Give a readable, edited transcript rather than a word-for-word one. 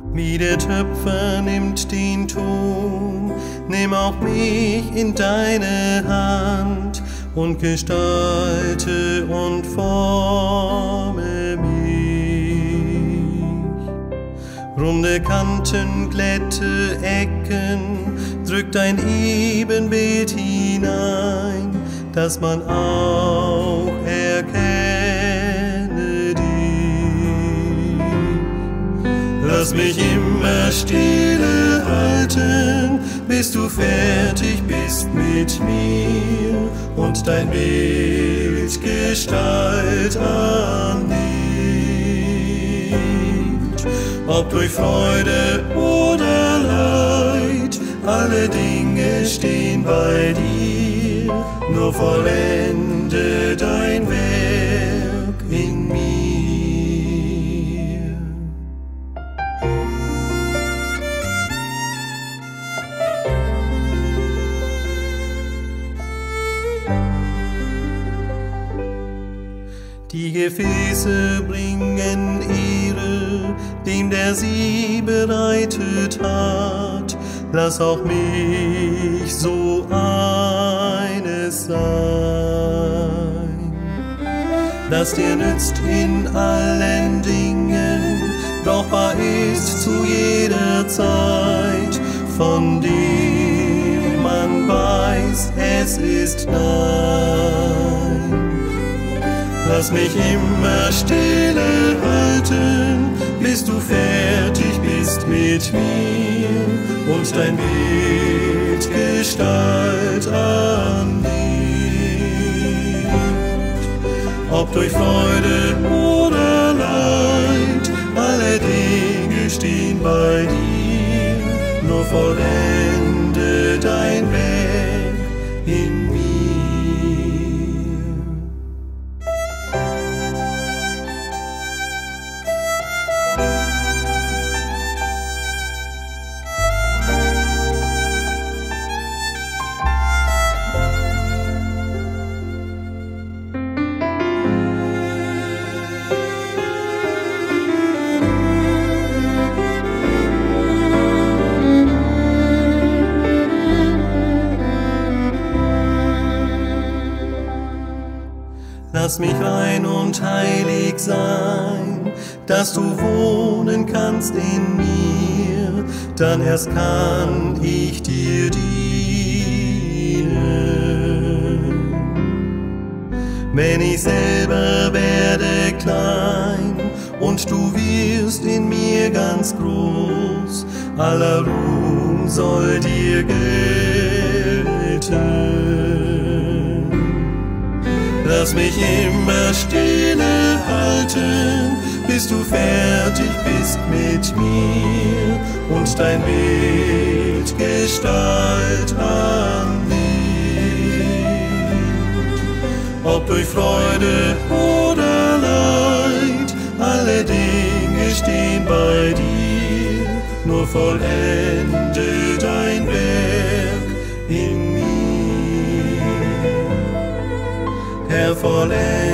Wie der Töpfer nimmt den Ton, nimm auch mich in deine Hand und gestalte und forme mich. Runde Kanten, glätte Ecken, drückt ein Ebenbild hinein, dass man auch erkenne dich. Lass mich immer stille halten, bis du fertig bist mit mir und dein Bild Gestalt annimmt. Ob durch Freude oder Leid, alle Dinge stehen bei dir, nur vollende dein Werk in mir. Die Gefäße bringen Ehre dem, der sie bereitet hat. Lass auch mich so eines sein, das dir nützt in allen Dingen, brauchbar ist zu jeder Zeit, von dem man weiß, es ist dein. Lass mich immer stille halten, bis du fertig bist mit mir und dein Bild Gestalt annimmt. Ob durch Freude oder Leid, alle Dinge stehen bei dir, nur vollende dein Werk in mir. Lass mich rein und heilig sein, dass du wohnen kannst in mir, dann erst kann ich dir dienen. Wenn ich selber werde klein und du wirst in mir ganz groß, aller Ruhm soll dir gelten. Lass mich immer stille halten, bis du fertig bist mit mir und dein Bild Gestalt annimmt. Ob durch Freude oder Leid, alle Dinge stehen bei dir, nur vollende dein Werk in mir. Herr, vollende